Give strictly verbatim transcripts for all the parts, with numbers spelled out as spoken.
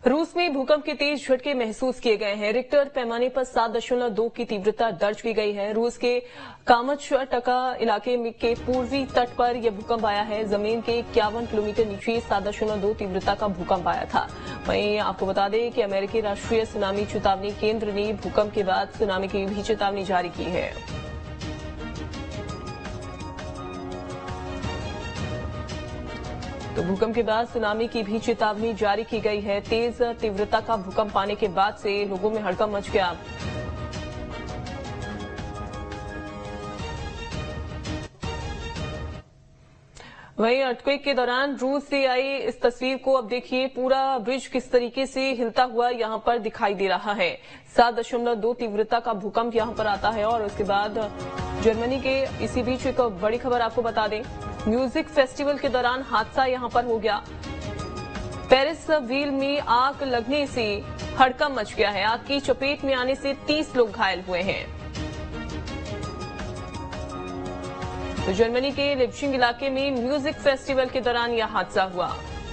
रूस में भूकंप के तेज झटके महसूस किए गए हैं। रिक्टर पैमाने पर सात दशमलव दो की तीव्रता दर्ज की गई है। रूस के कामचटका इलाके में के पूर्वी तट पर यह भूकंप आया है। जमीन के इक्यावन किलोमीटर नीचे सात दशमलव दो तीव्रता का भूकंप आया था। वहीं आपको बता दें कि अमेरिकी राष्ट्रीय सुनामी चेतावनी केंद्र ने भूकंप के बाद सुनामी की भी चेतावनी जारी की है। तो भूकंप के बाद सुनामी की भी चेतावनी जारी की गई है। तेज तीव्रता का भूकंप आने के बाद से लोगों में हड़कंप मच गया। वहीं अर्थक्वेक के दौरान रूस से आई इस तस्वीर को अब देखिए, पूरा ब्रिज किस तरीके से हिलता हुआ यहां पर दिखाई दे रहा है। सात दशमलव दो तीव्रता का भूकंप यहां पर आता है और उसके बाद जर्मनी के इसी बीच एक बड़ी खबर आपको बता दें, म्यूजिक फेस्टिवल के दौरान हादसा यहां पर हो गया। पेरिस व्हील में आग लगने से हड़कंप मच गया है। आग की चपेट में आने से तीस लोग घायल हुए हैं। तो जर्मनी के लिप्जिंग इलाके में म्यूजिक फेस्टिवल के दौरान यह हादसा हुआ।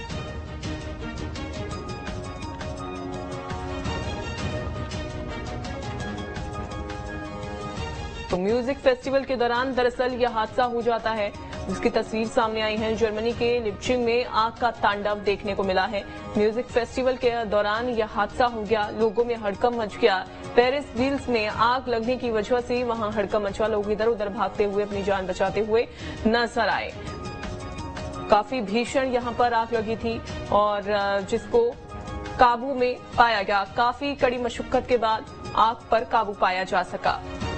तो म्यूजिक फेस्टिवल के दौरान दरअसल यह हादसा हो जाता है, जिसकी तस्वीर सामने आई है। जर्मनी के लिप्जिंग में आग का तांडव देखने को मिला है। म्यूजिक फेस्टिवल के दौरान यह हादसा हो गया, लोगों में हड़कंप मच गया। पेरिस व्हील्स में आग लगने की वजह से वहां हड़कंप मचा। लोग इधर उधर भागते हुए अपनी जान बचाते हुए नजर आए। काफी भीषण यहां पर आग लगी थी और जिसको काबू में पाया गया। काफी कड़ी मशक्कत के बाद आग पर काबू पाया जा सका।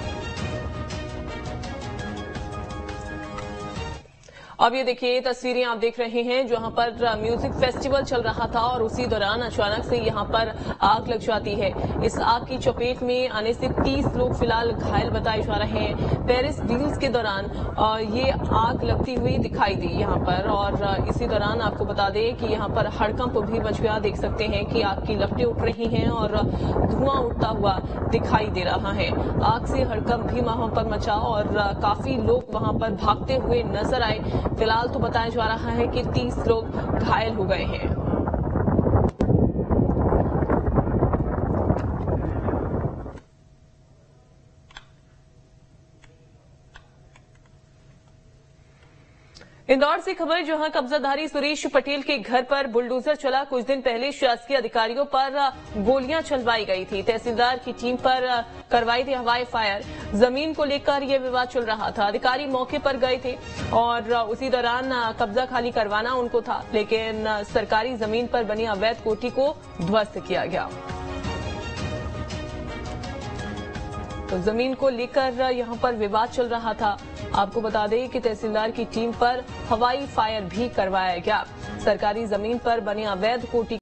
अब ये देखिए, तस्वीरें आप देख रहे हैं जहां पर म्यूजिक फेस्टिवल चल रहा था और उसी दौरान अचानक से यहां पर आग लग जाती है। इस आग की चपेट में आने से तीस लोग फिलहाल घायल बताए जा रहे हैं। पेरिस व्हील्स के दौरान ये आग लगती हुई दिखाई दी यहां पर और इसी दौरान आपको बता दें कि यहां पर हड़कंप भी मच गया। देख सकते हैं कि आग की लपटें उठ रही हैं और धुआं उठता हुआ दिखाई दे रहा है। आग से हड़कंप भी वहां पर मचा और काफी लोग वहां पर भागते हुए नजर आए। फिलहाल तो बताया जा रहा है कि तीस लोग घायल हो गए हैं। इंदौर से खबर, जहां कब्जाधारी सुरेश पटेल के घर पर बुलडोजर चला। कुछ दिन पहले शासकीय अधिकारियों पर गोलियां चलवाई गई थी। तहसीलदार की टीम पर करवाई थी हवाई फायर। जमीन को लेकर यह विवाद चल रहा था। अधिकारी मौके पर गए थे और उसी दौरान कब्जा खाली करवाना उनको था, लेकिन सरकारी जमीन पर बनी अवैध कोठी को ध्वस्त किया गया। तो जमीन को लेकर यहां पर विवाद चल रहा था। आपको बता दें कि तहसीलदार की टीम पर हवाई फायर भी करवाया गया। सरकारी जमीन पर बनी अवैध कोठी